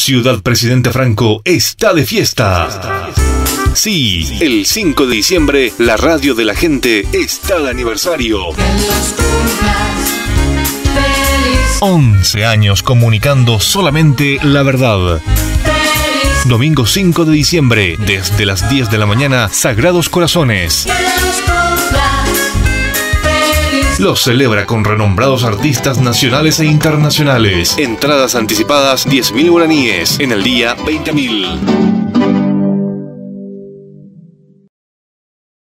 Ciudad Presidente Franco está de fiesta. Sí, el 5 de diciembre, la radio de la gente está de aniversario. 11 años comunicando solamente la verdad. Domingo 5 de diciembre, desde las 10 de la mañana, Sagrados Corazones. Los celebra con renombrados artistas nacionales e internacionales. Entradas anticipadas 10.000 guaraníes, en el día 20.000.